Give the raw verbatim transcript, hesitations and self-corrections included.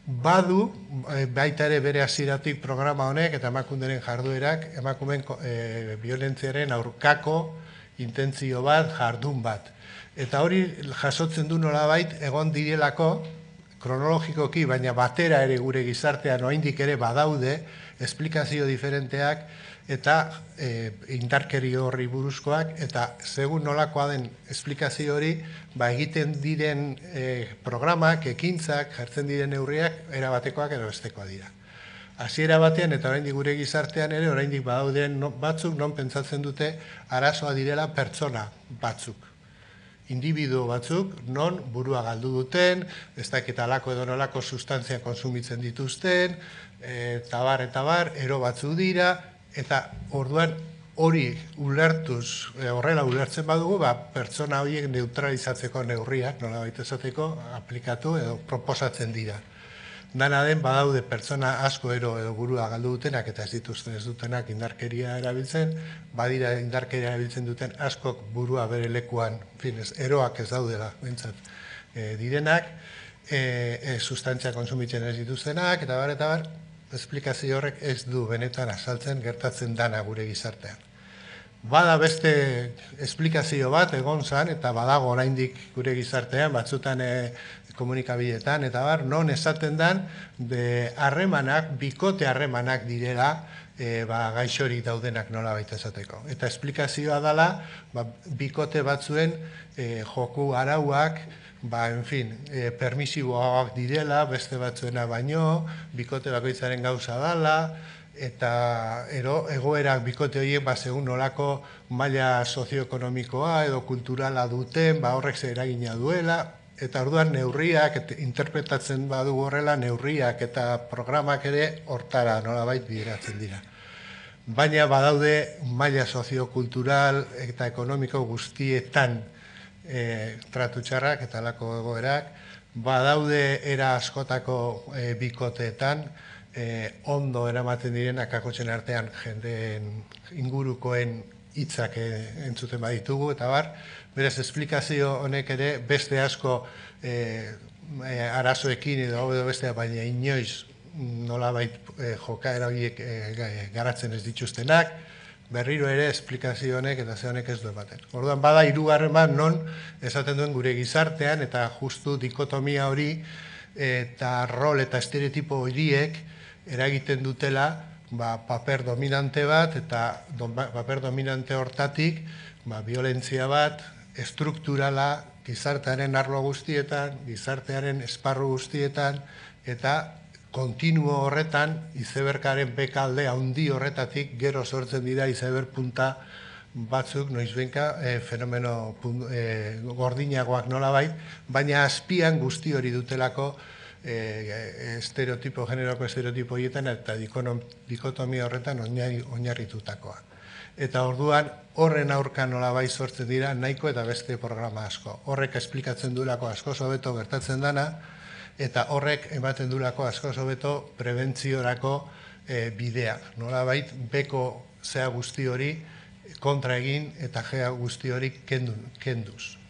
badu, baita ere bere hasieratik programa honek eta emakunderen jarduerak, emakumeen e, violentziaren aurkako intentzio bat, jardun bat. Eta hori jasotzen du nolabait egon direlako, kronologikoki, baina batera ere gure gizartean oraindik ere badaude, esplikazio diferenteak eta e, indarkeria horri buruzkoak, eta segun nolakoa den esplikazio hori, ba, egiten diren e, programak, ekintzak, jartzen diren neurriak, erabatekoak edo bestekoak dira. Hasiera batean eta oraindik gure gizartean ere, oraindik badauden batzuk non pentsatzen dute arazoa direla pertsona batzuk. Individuo batzuk, non burua galdu duten, ez dakit alako edo nolako sustantzia konsumitzen dituzten, eta bar, eta bar, ero batzuk dira, eta orduan hori ulertuz, horrela ulertzen badugu, ba, pertsona horiek neutralizatzeko neurriak, nola baita esateko, aplikatu edo proposatzen dira. Dana den, badaude pertsona asko ero edo burua galdu dutenak eta ez dituzten ez dutenak indarkeria erabiltzen, badira indarkeria erabiltzen duten askok burua bere lekuan, fin, ez, eroak ez daudela, bintzat, e, direnak, e, e, sustantzia konsumitzen ez dituztenak, eta bar, eta bar, esplikazio horrek ez du benetan azaltzen gertatzen dana gure gizartean. Bada beste esplikazio bat egon zan, eta badago oraindik gure gizartean, batzutan e, komunikabideetan, eta bar, non esaten dan, de harremanak, bikote harremanak direla, e, ba, gaixorik daudenak nola baita esateko. Eta esplikazioa dela, ba, bikote batzuen e, joku arauak, ba, en fin, e, permisiboak direla, beste batzuena baino, bikote bakoitzaren gauza dela, eta ero, egoerak bikote horiek ba, segun nolako maila sozioekonomikoa edo kulturala duten, ba, horrek ze eragina duela, eta orduan neurriak, et, interpretatzen badu horrela, neurriak eta programak ere hortara nolabait bideratzen dira. Baina badaude maila soziokultural eta ekonomiko guztietan e, tratu txarrak eta alako egoerak, badaude era askotako e, bikoteetan, e, ondo eramaten direnak akotxen artean jendeen ingurukoen hitzak e, entzuten baditugu, eta bar, beraz, esplikazio honek ere beste asko e, e, arazoekin edo edo bestea, baina inoiz nolabait e, jokaera horiek e, garatzen ez dituztenak, berriro ere esplikazio honek eta ze honek ez du ematen. Orduan, bada hirugarren bat non esaten duen gure gizartean eta justu dikotomia hori eta rol eta estereotipo horiek eragiten dutela ba, paper dominante bat eta don, paper dominante hortatik ba, violentzia bat, estrukturala gizartearen arlo guztietan, gizartearen esparru guztietan, eta kontinuo horretan, izeberkaren bekalde handi horretatik gero sortzen dira izeber punta batzuk, noizbenka, e, fenomeno e, gordinagoak nolabait, baina azpian guzti hori dutelako e, estereotipo, generoko estereotipo horietan, eta dikotomia horretan oinarritutakoa. Eta orduan, horren aurka nolabait sortzen dira nahiko eta beste programa asko. Horrek esplikatzen duelako asko hobeto gertatzen dana, eta horrek ematen duelako asko hobeto prebentziorako e, bidea. Nolabait, beko zea guzti hori kontra egin eta gea guzti hori kenduz.